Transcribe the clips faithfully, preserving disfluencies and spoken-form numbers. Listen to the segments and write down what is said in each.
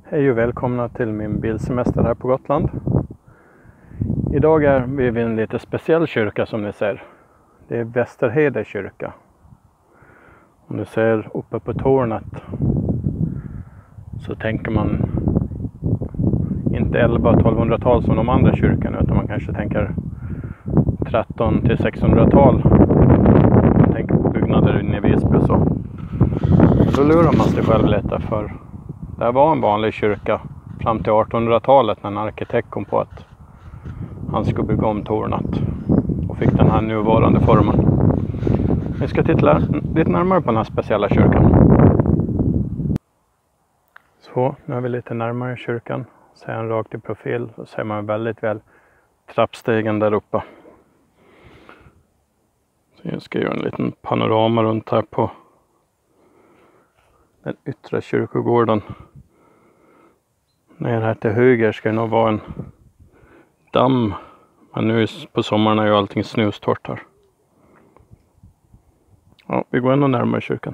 Hej och välkomna till min bilsemester här på Gotland. Idag är vi vid en lite speciell kyrka som ni ser. Det är Västerhede kyrka. Om du ser uppe på tornet så tänker man inte elva tolvhundratal som de andra kyrkorna, utan man kanske tänker tretton till sexhundratal. Man tänker på byggnader inne i Visby och så. Då lurar man sig själv lite, för det var en vanlig kyrka fram till artonhundratalet när en arkitekt kom på att han skulle bygga om tornet och fick den här nuvarande formen. Vi ska titta lite närmare på den här speciella kyrkan. Så, nu är vi lite närmare kyrkan. Ser en rakt i profil, så ser man väldigt väl trappstegen där uppe. Så jag ska göra en liten panorama runt här på den yttre kyrkogården. Ner här till höger ska det nog vara en damm. Men nu på sommaren är ju allting snustort här. Ja, vi går ännu närmare kyrkan.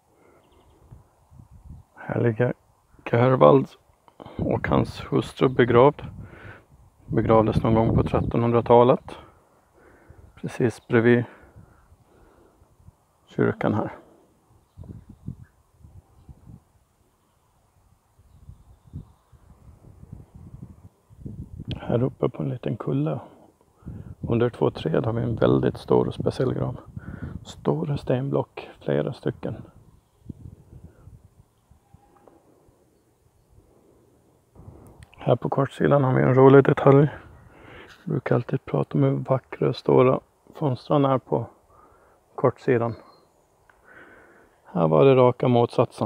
Här ligger Gervald och hans hustru begravd. Begravdes någon gång på trettonhundratalet. Precis bredvid kyrkan här. Här uppe på en liten kulle under två träd har vi en väldigt stor och speciell grav. Stora stenblock, flera stycken. Här på kortsidan har vi en rolig detalj. Jag brukar alltid prata om hur vackra och stora fönstren är på kortsidan. Här var det raka motsatsen.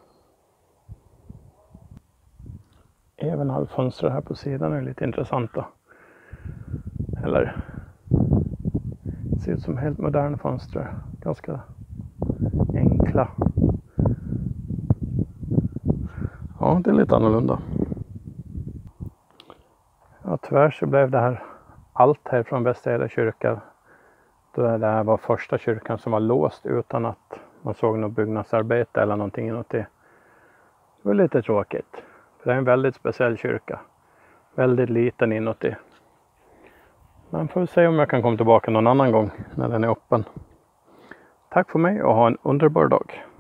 Även alla fönster här på sidan är lite intressanta. Eller ser ut som helt moderna fönster. Ganska enkla. Ja, det är lite annorlunda. Ja, tyvärr så blev det här allt här från Västerhede kyrka. Då det här var första kyrkan som var låst utan att man såg något byggnadsarbete eller någonting inuti. Det var lite tråkigt. För det är en väldigt speciell kyrka. Väldigt liten inuti. Men får se om jag kan komma tillbaka någon annan gång när den är öppen. Tack för mig och ha en underbar dag.